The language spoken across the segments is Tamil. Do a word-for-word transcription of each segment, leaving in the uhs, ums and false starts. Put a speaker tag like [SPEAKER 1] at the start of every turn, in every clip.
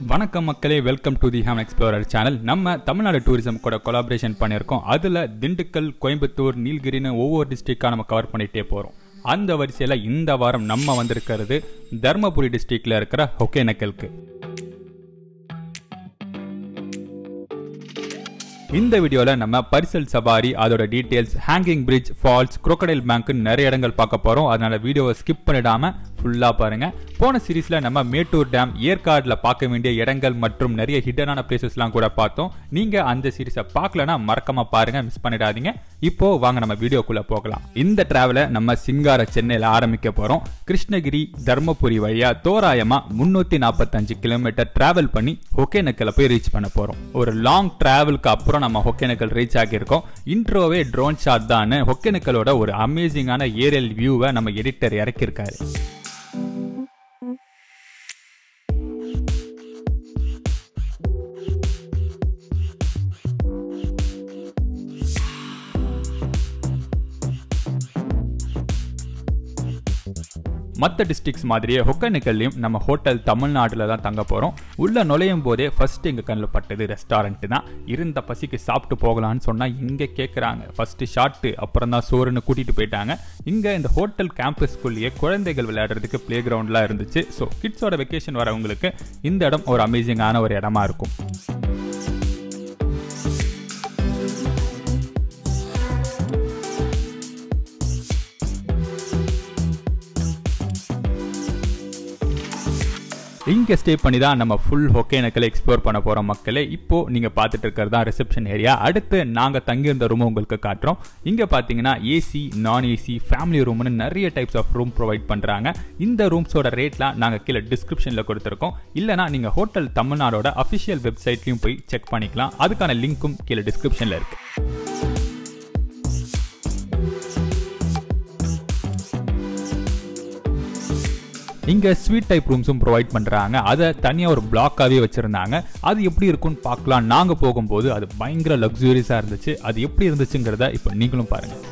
[SPEAKER 1] வணக்கம் மக்களே, welcome to the hem explorer channel. நம்ம தமிழ்நாடு டூரிசம் கூட கொலாபரேஷன் பண்ணியிருக்கோம். அதில் திண்டுக்கல், கோயம்புத்தூர், நீலகிரின்னு ஒவ்வொரு டிஸ்ட்ரிக்டாக நம்ம கவர் பண்ணிகிட்டே போகிறோம். அந்த வரிசையில் இந்த வாரம் நம்ம வந்திருக்கிறது தர்மபுரி டிஸ்ட்ரிக்டில் இருக்கிற ஹொகேனக்கலுக்கு. இந்த வீடியோவில் நம்ம பரிசல் சவாரி, அதோட details, hanging bridge, falls, crocodile பேங்க்னு நிறைய இடங்கள் பார்க்க போகிறோம். அதனால வீடியோவை ஸ்கிப் பண்ணிடாமல் ஃபுல்லாக பாருங்கள். போன சீரீஸில் நம்ம மேட்டூர் டேம், ஏற்காடில் பார்க்க வேண்டிய இடங்கள் மற்றும் நிறைய ஹிடனான பிளேசஸ்லாம் கூட பார்த்தோம். நீங்கள் அந்த சீரீஸை பார்க்கலன்னா மறக்காம பாருங்கள், மிஸ் பண்ணிடாதீங்க. இப்போ வாங்க நம்ம வீடியோக்குள்ளே போகலாம். இந்த டிராவலை நம்ம சிங்கார சென்னையில் ஆரம்பிக்க போகிறோம். கிருஷ்ணகிரி, தர்மபுரி வழியாக தோராயமாக முந்நூற்றி நாற்பத்தஞ்சு கிலோமீட்டர் டிராவல் பண்ணி ஹொகேனக்கலை போய் ரீச் பண்ண போகிறோம். ஒரு லாங் டிராவலுக்கு அப்புறம் நம்ம ஹொகேனக்கல் ரீச் ஆகியிருக்கோம். இன்ட்ரோவே ட்ரோன் ஷாட் தான். ஹொகேனக்கலோட ஒரு அமேசிங்கான ஏரியல் வியூவை நம்ம எடிட்டர் இறக்கியிருக்காரு. மற்ற டிஸ்ட்ரிக்ஸ் மாதிரியே ஹொகேனக்கல்லையும் நம்ம ஹோட்டல் தமிழ்நாட்டில் தான் தங்க போகிறோம். உள்ளே நுழையும் போதே ஃபர்ஸ்ட் எங்கள் கண்ணில் பட்டது ரெஸ்டாரண்ட் தான். இருந்த பசிக்கு சாப்பிட்டு போகலான்னு சொன்னால் இங்கே கேட்குறாங்க ஃபர்ஸ்ட் ஷாட்டு, அப்புறம் தான் சோறுன்னு கூட்டிகிட்டு போயிட்டாங்க. இங்கே இந்த ஹோட்டல் கேம்பஸ்குள்ளேயே குழந்தைகள் விளையாடுறதுக்கு பிளே கிரவுண்ட்லாம் இருந்துச்சு. ஸோ கிட்ஸோட வெக்கேஷன் வரவங்களுக்கு இந்த இடம் ஒரு அமேசிங்கான ஒரு இடமா இருக்கும். இங்கே ஸ்டே பண்ணி தான் நம்ம ஃபுல் ஹொகேனக்கலை எக்ஸ்ப்ளோர் பண்ண போகிறோம் மக்களே. இப்போது நீங்கள் பார்த்துட்டு இருக்கிறது தான் ரிசப்ஷன் ஏரியா. அடுத்து நாங்கள் தங்கியிருந்த ரூமை உங்களுக்கு காட்டுறோம். இங்கே பார்த்தீங்கன்னா ஏசி, நான் ஏசி, ஃபேமிலி ரூம்னு நிறைய டைப்ஸ் ஆஃப் ரூம் ப்ரொவைட் பண்ணுறாங்க. இந்த ரூம்ஸோட ரேட்லாம் நாங்கள் கீழே டிஸ்கிரிப்ஷனில் கொடுத்துருக்கோம். இல்லைனா நீங்கள் ஹோட்டல் தமிழ்நாடோட அஃபிஷியல் வெப்சைட்லையும் போய் செக் பண்ணிக்கலாம். அதுக்கான லிங்க்கும் கீழே டிஸ்கிரிப்ஷனில் இருக்குது. இங்கே ஸ்வீட் டைப் ரூம்ஸும் ப்ரொவைட் பண்ணுறாங்க. அதை தனியாக ஒரு பிளாக்காகவே வச்சுருந்தாங்க. அது எப்படி இருக்குன்னு பார்க்கலாம். நாங்கள் போகும்போது அது பயங்கர லக்ஸூரியஸாக இருந்துச்சு. அது எப்படி இருந்துச்சுங்கிறத இப்போ நீங்களும் பாருங்கள்.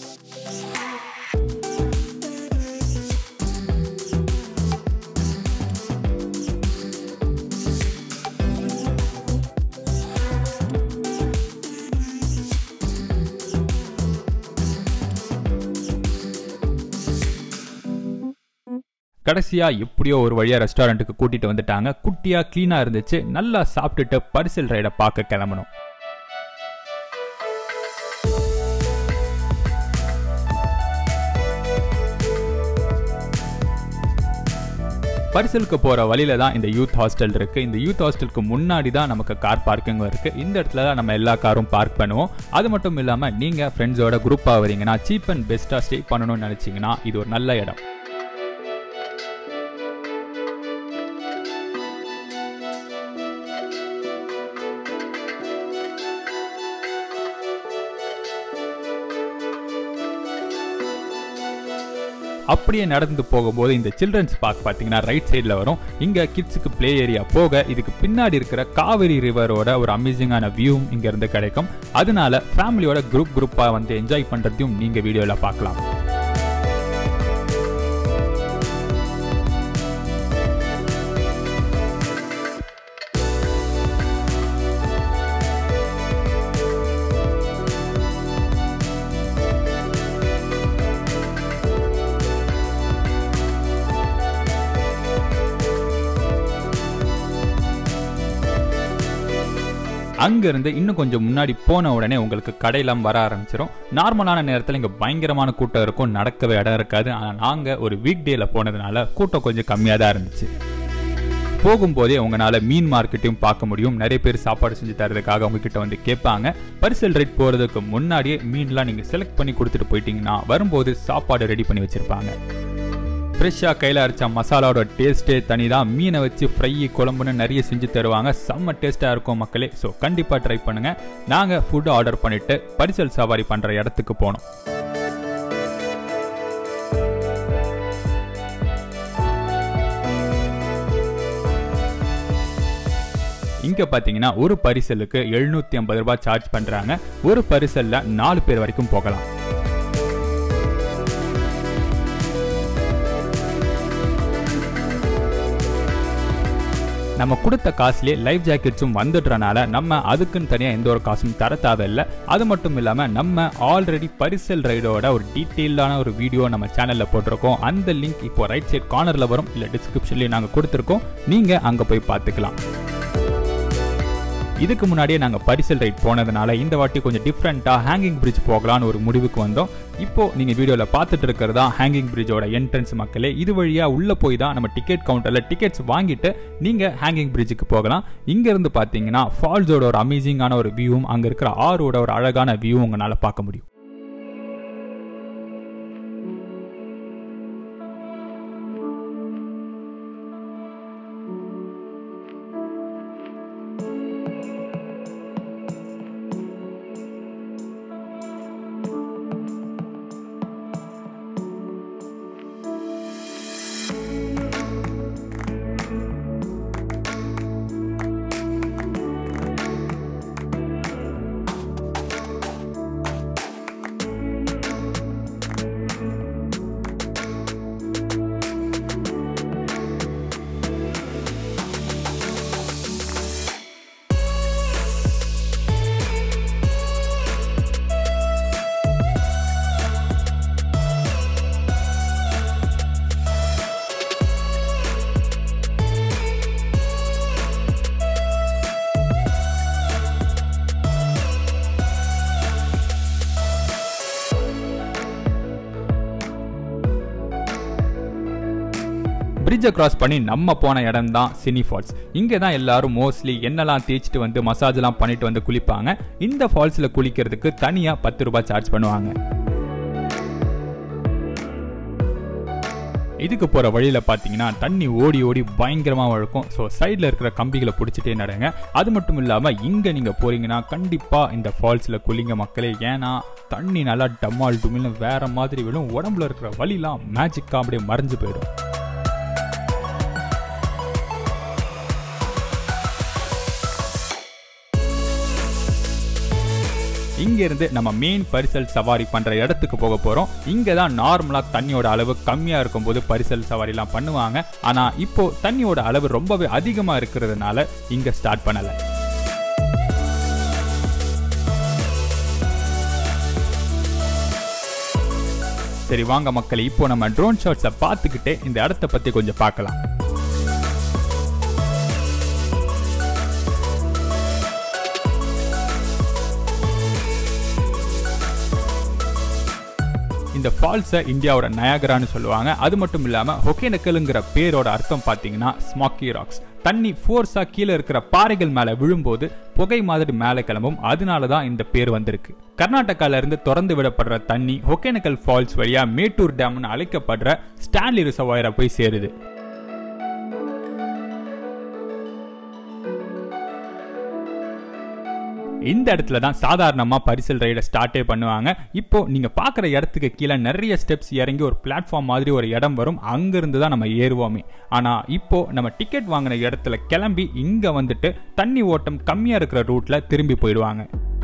[SPEAKER 1] கடைசியாக எப்படியோ ஒரு வழியாக ரெஸ்டாரண்ட்டுக்கு கூட்டிகிட்டு வந்துட்டாங்க. குட்டியாக க்ளீனாக இருந்துச்சு. நல்லா சாப்பிட்டுட்டு பரிசல் ரைடை பார்க்க கிளம்பணும். பரிசலுக்கு போகிற வழியில தான் இந்த யூத் ஹாஸ்டல் இருக்குது. இந்த யூத் ஹாஸ்டலுக்கு முன்னாடி தான் நமக்கு கார் பார்க்கிங்கும் இருக்குது. இந்த இடத்துல தான் நம்ம எல்லா காரும் பார்க் பண்ணுவோம். அது மட்டும் இல்லாமல் நீங்கள் ஃப்ரெண்ட்ஸோட குரூப்பாக வரீங்கன்னா, சீப் அண்ட் பெஸ்ட்டாக ஸ்டே பண்ணணும்னு நினச்சிங்கன்னா இது ஒரு நல்ல இடம். அப்படியே நடந்து போகும்போது இந்த சில்ட்ரன்ஸ் பார்க் பார்த்தீங்கன்னா ரைட் சைடில் வரும். இங்கே கிட்ஸுக்கு பிளே ஏரியா போக இதுக்கு பின்னாடி இருக்கிற காவேரி ரிவரோட ஒரு அமேசிங்கான வியூவும் இங்கேருந்து கிடைக்கும். அதனால ஃபேமிலியோட குரூப் குரூப்பாக வந்து என்ஜாய் பண்ணுறதையும் நீங்கள் வீடியோவில் பார்க்கலாம். அங்கிருந்து இன்னும் கொஞ்சம் முன்னாடி போன உடனே உங்களுக்கு கடையெல்லாம் வர ஆரம்பிச்சிடும். நார்மலான நேரத்தில் இங்கே பயங்கரமான கூட்டம் இருக்கும், நடக்கவே இடம் இருக்காது. ஆனால் நாங்கள் ஒரு வீக் டேல போனதுனால கூட்டம் கொஞ்சம் கம்மியாக தான் இருந்துச்சு. போகும்போதே உங்களால் மீன் மார்க்கெட்டையும் பார்க்க முடியும். நிறைய பேர் சாப்பாடு செஞ்சு தரதுக்காக உங்ககிட்ட வந்து கேட்பாங்க. பரிசல் ரைட் போகிறதுக்கு முன்னாடியே மீன்லாம் நீங்கள் செலக்ட் பண்ணி கொடுத்துட்டு போயிட்டீங்கன்னா வரும்போது சாப்பாடு ரெடி பண்ணி வச்சுருப்பாங்க. ஃப்ரெஷ்ஷாக கையில் அரைச்ச மசாலாவோட டேஸ்ட்டே தனி தான். மீனை வச்சு ஃப்ரை, குழம்புன்னு நிறைய செஞ்சு தருவாங்க. செம்ம டேஸ்ட்டாக இருக்கும் மக்களே. ஸோ கண்டிப்பாக ட்ரை பண்ணுங்கள். நாங்கள் ஃபுட்டு ஆர்டர் பண்ணிவிட்டு பரிசல் சவாரி பண்ணுற இடத்துக்கு போனோம். இங்கே பார்த்தீங்கன்னா ஒரு பரிசலுக்கு எழுநூற்றி ஐம்பது ரூபாய் சார்ஜ் பண்ணுறாங்க. ஒரு பரிசலில் நாலு பேர் வரைக்கும் போகலாம். நம்ம கொடுத்த காசுலயே லைஃப் ஜாக்கெட்ஸும் வந்துடுறனால நம்ம அதுக்குன்னு தனியா எந்த ஒரு காசும் தர தேவையில்லை. அது மட்டும் இல்லாம நம்ம ஆல்ரெடி பரிசல் ரைடோட ஒரு டீட்டெயிலான ஒரு வீடியோ நம்ம சேனல்ல போட்டிருக்கோம். அந்த லிங்க் இப்போ ரைட் சைட் கார்னர்ல வரும், இல்ல டிஸ்கிரிப்ஷன்லயே நாங்க கொடுத்திருக்கோம், நீங்க அங்க போய் பார்த்துக்கலாம். இதுக்கு முன்னாடியே நாங்கள் பரிசல் ரைட் போனதுனால இந்த வாட்டி கொஞ்சம் டிஃப்ரெண்ட்டாக ஹேங்கிங் பிரிட்ஜ் போகலான்னு ஒரு முடிவுக்கு வந்தோம். இப்போ நீங்கள் வீடியோவில் பார்த்துட்டு இருக்கிறதா ஹேங்கிங் பிரிட்ஜோட என்ட்ரன்ஸ் மக்களே. இது வழியாக உள்ளே போய் தான் நம்ம டிக்கெட் கவுண்டரில் டிக்கெட்ஸ் வாங்கிட்டு நீங்கள் ஹேங்கிங் பிரிட்ஜுக்கு போகலாம். இங்கேருந்து பார்த்தீங்கன்னா ஃபால்ஸோட ஒரு அமேசிங்கான ஒரு வியூவும் அங்கே இருக்கிற ஆரோட ஒரு அழகான வியூவும் உங்களால் பார்க்க முடியும். பிரிட்ஜை கிராஸ் பண்ணி நம்ம போன இடம் தான் சினி ஃபால்ஸ். இங்கே தான் எல்லாரும் மோஸ்ட்லி என்னெல்லாம் தேய்ச்சிட்டு வந்து மசாஜ்லாம் பண்ணிட்டு வந்து குளிப்பாங்க. இந்த ஃபால்ஸில் குளிக்கிறதுக்கு தனியாக பத்து ரூபாய் சார்ஜ் பண்ணுவாங்க. இதுக்கு போகிற வழியில் பார்த்தீங்கன்னா தண்ணி ஓடி ஓடி பயங்கரமாக இருக்கும். ஸோ சைடில் இருக்கிற கம்பிகளை பிடிச்சிட்டே நடங்க. அது மட்டும் இல்லாமல் இங்கே நீங்கள் போகிறீங்கன்னா கண்டிப்பாக இந்த ஃபால்ஸில் குளிங்க மக்களே. ஏன்னா தண்ணி நல்லா டம்மால் டுமில்னு வேறு மாதிரி விழும். உடம்புல இருக்கிற வலிலாம் மேஜிக்காக அப்படியே மறைஞ்சு போயிடும். இங்கிருந்து நம்ம மெயின் பரிசல் சவாரி பண்ற இடத்துக்கு போக போறோம். இங்க தான் நார்மலா தண்ணியோட அளவு கம்மியா இருக்கும்போது பரிசல் சவாரி எல்லாம் பண்ணுவாங்க. ஆனா இப்போ தண்ணியோட அளவு ரொம்பவே அதிகமா இருக்கிறதுனால இங்க ஸ்டார்ட் பண்ணல. சரி வாங்க மக்களே, இப்போ நம்ம ட்ரோன் ஷாட்ஸை பார்த்துக்கிட்டே இந்த இடத்தை பத்தி கொஞ்சம் பார்க்கலாம். இந்த ஃபால்ஸை இந்தியாவோட நயாகரான்னு சொல்லுவாங்க. அது மட்டும் இல்லாமல் ஹொகேனக்கல்ங்கிற பேரோட அர்த்தம் பார்த்தீங்கன்னா ஸ்மாக்கி ராக்ஸ். தண்ணி ஃபோர்ஸா கீழே இருக்கிற பாறைகள் மேலே விழும்போது புகை மாதிரி மேலே கிளம்பும். அதனால தான் இந்த பேர் வந்திருக்கு. கர்நாடகால இருந்து திறந்து விடப்படுற தண்ணி ஹொகேனக்கல் ஃபால்ஸ் வழியா மேட்டூர் டேம்னு அழைக்கப்படுற ஸ்டான்லி ரிசர்வாயரை போய் சேருது. இந்த இடத்துல தான் சாதாரணமாக பரிசல் ரைடை ஸ்டார்ட்டே பண்ணுவாங்க. இப்போ நீங்கள் பார்க்குற இடத்துக்கு கீழே நிறைய ஸ்டெப்ஸ் இறங்கி ஒரு பிளாட்ஃபார்ம் மாதிரி ஒரு இடம் வரும். அங்கேருந்து தான் நம்ம ஏறுவோமே. ஆனால் இப்போ நம்ம டிக்கெட் வாங்கின இடத்துல கிளம்பி இங்கே வந்துட்டு தண்ணி ஓட்டம் கம்மியாக இருக்கிற ரூட்டில் திரும்பி போயிடுவாங்க.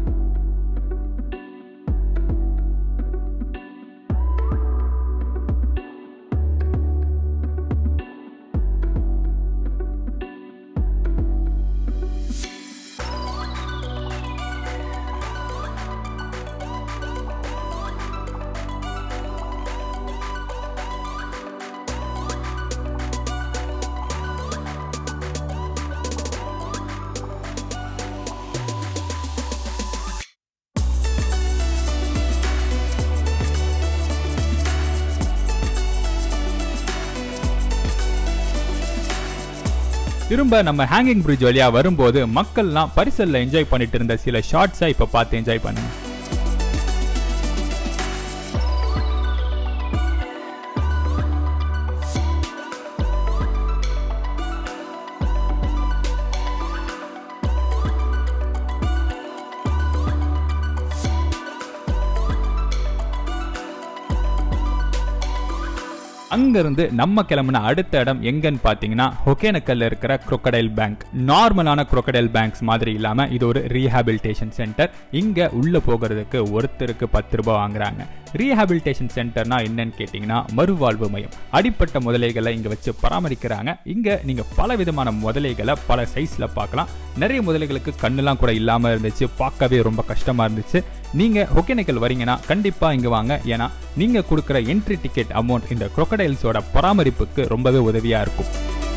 [SPEAKER 1] திரும்ப நம்ம ஹேங்கிங் பிரிட்ஜ் வழியா வரும்போது மக்கள்லாம் பரிசல்ல என்ஜாய் பண்ணிட்டு இருந்த சில ஷார்ட்ஸை இப்ப பார்த்து என்ஜாய் பண்ணுங்க. அங்கிருந்து நம்ம கிளம்புன அடுத்த இடம் எங்கன்னு பாத்தீங்கன்னா ஹொகேனக்கல்ல இருக்கிற crocodile பேங்க். நார்மலான crocodile பேங்க்ஸ் மாதிரி இல்லாம இது ஒரு ரீஹாபிலிட்டேஷன் சென்டர். இங்க உள்ள போகிறதுக்கு ஒருத்தருக்கு பத்து ரூபாய் வாங்குறாங்க. ரீஹாபிலிட்டேஷன் சென்டர்னா என்னன்னு கேட்டீங்கன்னா மறுவாழ்வு மையம். அடிப்பட்ட முதலைகளை இங்க வச்சு பராமரிக்கிறாங்க. இங்க நீங்க பல விதமான முதலைகளை பல சைஸ்ல பார்க்கலாம். நிறைய முதலைகளுக்கு கண்ணுலாம் கூட இல்லாம இருந்துச்சு, பார்க்கவே ரொம்ப கஷ்டமா இருந்துச்சு. நீங்க ஹொகேனக்கல் வரீங்கன்னா கண்டிப்பா இங்க வாங்க. ஏன்னா நீங்க கொடுக்குற என்ட்ரி டிக்கெட் அமௌண்ட் இந்த crocodiles-ஓட பராமரிப்புக்கு ரொம்பவே உதவியா இருக்கும்.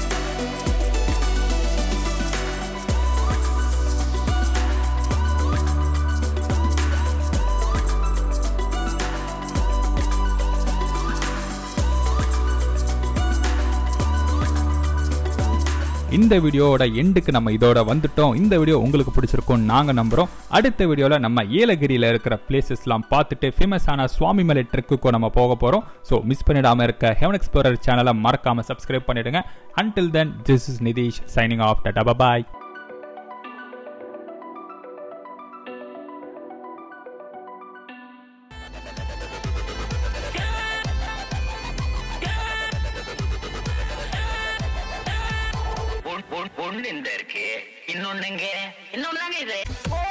[SPEAKER 1] இந்த வீடியோவோட எண்டுக்கு நம்ம இதோட வந்துட்டோம். இந்த வீடியோ உங்களுக்கு பிடிச்சிருக்கும் நாங்க நம்புறோம். அடுத்த வீடியோல நம்ம ஏலகிரியில இருக்கிற பிளேசஸ்லாம் பார்த்துட்டு ஃபேமஸான சுவாமிமலை ட்ரெக்குக்கு நம்ம போக போறோம். ஸோ மிஸ் பண்ணிடாம இருக்க ஹெவன் எக்ஸ்ப்ளோரர் சேனலை மறக்காம சப்ஸ்கிரைப் பண்ணிடுங்க. Until then, this is Nidish signing off. Tata, bye bye.
[SPEAKER 2] ஒன்னு இந்த இருக்கு, இன்னொன்னு இன்னொன்னு இது.